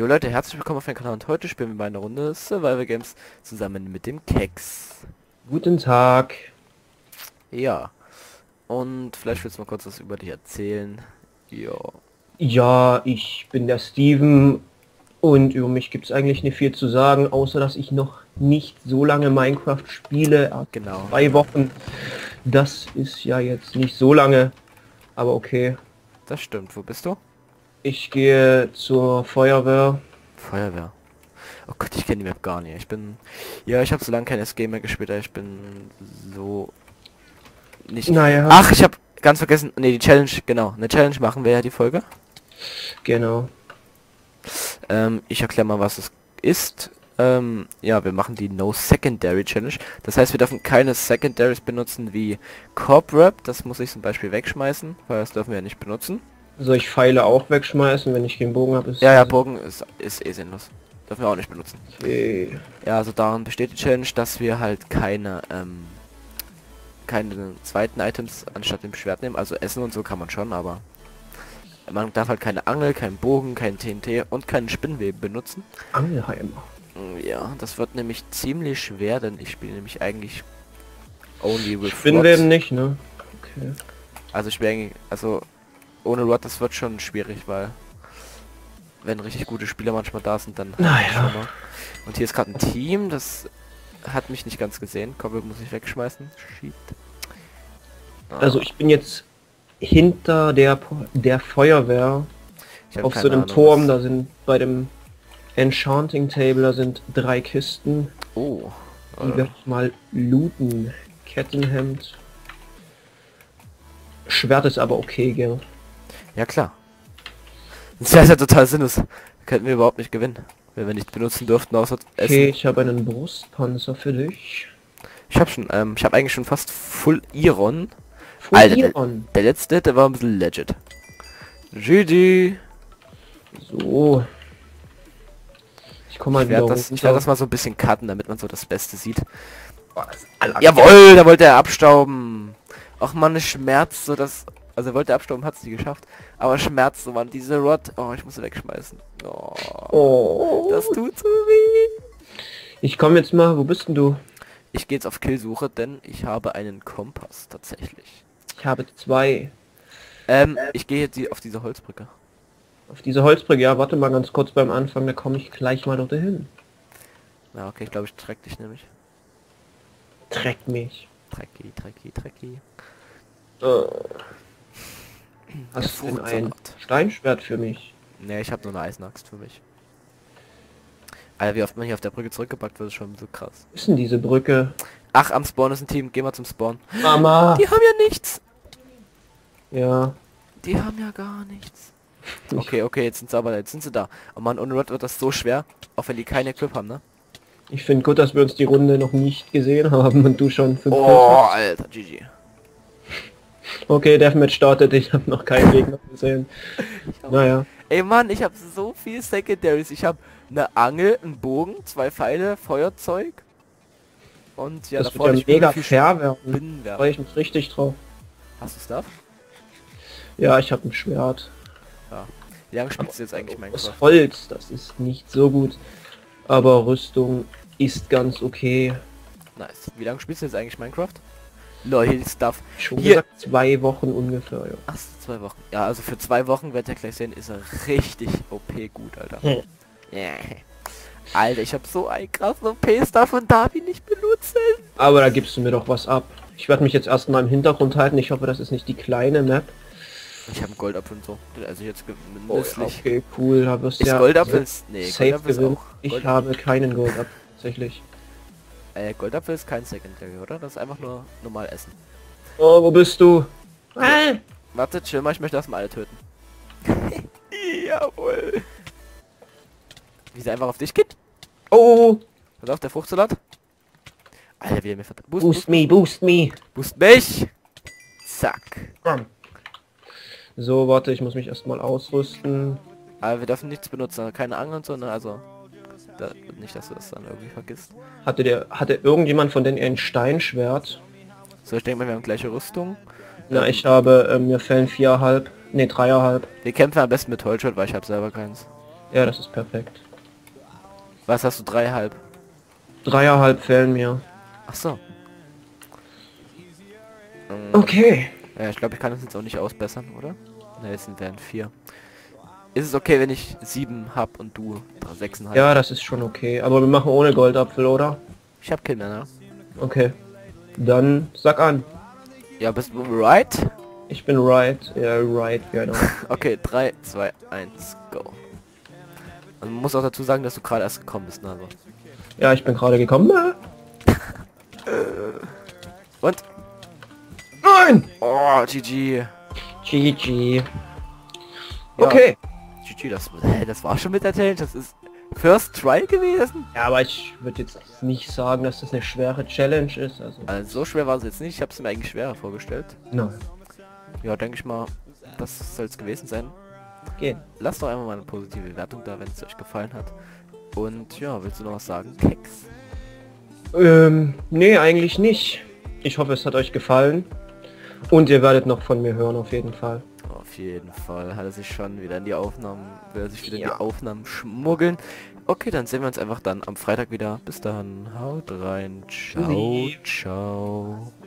Leute, herzlich willkommen auf meinem Kanal und heute spielen wir mal eine Runde Survival Games zusammen mit dem Keks. Guten Tag. Ja, und vielleicht willst du mal kurz was über dich erzählen. Ja. Ja, ich bin der Steven und über mich gibt es eigentlich nicht viel zu sagen, außer dass ich noch nicht so lange Minecraft spiele. Erst Genau. 2 Wochen. Das ist ja jetzt nicht so lange, aber okay. Das stimmt. Wo bist du? Ich gehe zur Feuerwehr. Feuerwehr. Oh Gott, ich kenne die Map gar nicht. Ich habe so lange kein SG mehr gespielt, ich bin so... nicht... Naja. Ach, ich habe ganz vergessen, ne, die Challenge, genau. Eine Challenge machen wir ja die Folge. Genau. Ich erkläre mal, was es ist. Ja, wir machen die No Secondary Challenge. Das heißt, wir dürfen keine Secondaries benutzen wie Cobweb. Das muss ich zum Beispiel wegschmeißen, weil das dürfen wir ja nicht benutzen. Soll ich Pfeile auch wegschmeißen, wenn ich keinen Bogen habe? Ja, Bogen ist eh sinnlos. Dürfen wir auch nicht benutzen. Okay. Ja, also daran besteht die Challenge, dass wir halt keine zweiten Items anstatt dem Schwert nehmen. Also Essen und so kann man schon, aber man darf halt keine Angel, keinen Bogen, kein TNT und keinen Spinnweben benutzen. Angelheimer. Ja, das wird nämlich ziemlich schwer, denn ich spiele nämlich eigentlich only with Spinnweben Rod. nicht, ne? Okay. Also ich spiele eigentlich, also ohne Rod, das wird schon schwierig, weil wenn richtig gute Spieler manchmal da sind, dann... Naja. Und hier ist gerade ein Team, das hat mich nicht ganz gesehen. Koppel muss ich wegschmeißen. Shit. Also ich bin jetzt hinter der Feuerwehr Ich hab auf keine so einem Ahnung, Turm. was- Da sind bei dem Enchanting Table, da sind 3 Kisten. Oh. Die werde ich mal looten. Kettenhemd. Schwert ist aber okay, gell? Ja klar. Das ist ja total sinnlos. Könnten wir überhaupt nicht gewinnen, wenn wir nicht benutzen dürften außer Essen. Okay, ich habe einen Brustpanzer für dich. Ich habe eigentlich schon fast Full Iron. Full Alter, Iron. Der letzte, der war ein bisschen legit. GG. So. Ich komme mal Ich wieder werde runter. das mal so ein bisschen cutten, damit man so das Beste sieht. Oh, das ist aller- Jawohl, da wollte er abstauben. Ach man, es schmerzt so, dass... Also er wollte abstauben, hat es nicht geschafft. Aber es schmerzt so, man, diese Rod. Oh, ich muss sie wegschmeißen. Oh, Oh. das tut so weh. Ich komme jetzt mal. Wo bist denn du? Ich gehe jetzt auf Killsuche, denn ich habe einen Kompass tatsächlich. Ich habe 2. Ich gehe jetzt auf diese Holzbrücke. Auf diese Holzbrücke. Ja, warte mal ganz kurz beim Anfang. Da komme ich gleich mal dorthin. Na okay, ich glaube, ich track dich nämlich. Treck mich. Trecki. Hast du denn ein Fruchtsalat. Steinschwert für mich? Ne, ich habe nur eine Eisenaxt für mich. Alter, wie oft man hier auf der Brücke zurückgepackt wird, ist schon so krass. Was ist denn diese Brücke? Ach, am Spawn ist ein Team. Geh mal zum Spawn. Mama! Die haben ja nichts. Ja. Die haben ja gar nichts. Okay, jetzt sind sie da. Oh Mann, ohne Rod wird das so schwer. Auch wenn die keine Equip haben, ne? Ich finde gut, dass wir uns die Runde noch nicht gesehen haben und du schon 5 Oh, Alter, GG. Okay, Deathmatch startet. Ich habe noch keinen Gegner gesehen. Naja. Ey Mann, ich habe so viel Secondaries. Ich habe eine Angel, einen Bogen, 2 Pfeile, Feuerzeug. Und ja, Das da wird vorne ja ich will mega viel fair werden. Spinnen Da werfen. freue ich mich richtig drauf. Hast du Stuff? Ja, ich habe ein Schwert. Ja. Wie lange spielst du jetzt eigentlich Aus Minecraft? Holz, das ist nicht so gut. Aber Rüstung ist ganz okay. Nice. Wie lange spielst du jetzt eigentlich Minecraft? Lol, hier ist Stuff. Schon Hier- gesagt 2 Wochen ungefähr, ja. Ach, 2 Wochen. Ja, also für 2 Wochen, werdet ihr gleich sehen, ist er richtig OP gut, Alter. Hm. Yeah. Alter, ich habe so ein krassen OP-Stuff und darf ihn nicht benutzen. Aber da gibst du mir doch was ab. Ich werde mich jetzt erstmal im Hintergrund halten. Ich hoffe, das ist nicht die kleine Map. Ich habe einen Goldapfel und so. Also jetzt Oh, genüsslich. okay, cool. Da wirst du Ist ja Goldapfel? Nee, safe Goldapfel ist gewinnen. auch. Ich habe keinen Goldapfel, tatsächlich. Goldapfel ist kein Secondary, oder? Das ist einfach nur normal essen. Oh, wo bist du? Warte, chill mal, ich möchte erstmal alle töten. Jawohl. Wie sie einfach auf dich geht? Oh, Pass auf, der Fruchtsalat. Alter, wie er mir verdammt. boost me, boost me. Boost mich! Zack. Komm. So, warte, ich muss mich erstmal ausrüsten. Aber wir dürfen nichts benutzen, keine Angel und so, ne? Also, nicht, dass du das dann irgendwie vergisst. Hatte irgendjemand von denen ein Steinschwert? So, ich denke mal, wir haben gleiche Rüstung. Na, ich habe, mir fällen 4,5, ne 3,5. Wir kämpfen am besten mit Holzschwert, weil ich habe selber keins. Ja, das ist perfekt. Was hast du, 3,5? 3,5 fehlen mir. Ach so. Okay. Ja, ich glaube, ich kann das jetzt auch nicht ausbessern, oder? Ne, es wären 4. Ist es okay, wenn ich 7 hab und du 6,5? Ja, das ist schon okay. Aber wir machen ohne Goldapfel, oder? Ich hab Kinder, ne? Okay. Dann sag an. Ja, bist du right? Ich bin right. Ja, right, genau. Okay, 3, 2, 1, go. Also man muss auch dazu sagen, dass du gerade erst gekommen bist, ne? Also. Ja, ich bin gerade gekommen. Und? Nein! Oh, GG. GG. Ja. Okay. GG, das war schon mit der Challenge. Das ist First Try gewesen. Ja, aber ich würde jetzt nicht sagen, dass das eine schwere Challenge ist. Also so schwer war es jetzt nicht. Ich habe es mir eigentlich schwerer vorgestellt. Nein. Ja, denke ich mal, das soll es gewesen sein. Geht. Lasst doch einfach mal eine positive Wertung da, wenn es euch gefallen hat. Und ja, willst du noch was sagen? Keks. Nee, eigentlich nicht. Ich hoffe, es hat euch gefallen. Und ihr werdet noch von mir hören, auf jeden Fall. Auf jeden Fall hat er sich schon wieder in die Aufnahmen, will er sich wieder in Ja. die Aufnahmen schmuggeln. Okay, dann sehen wir uns einfach dann am Freitag wieder. Bis dann, haut rein, ciao, Tschüssi. ciao.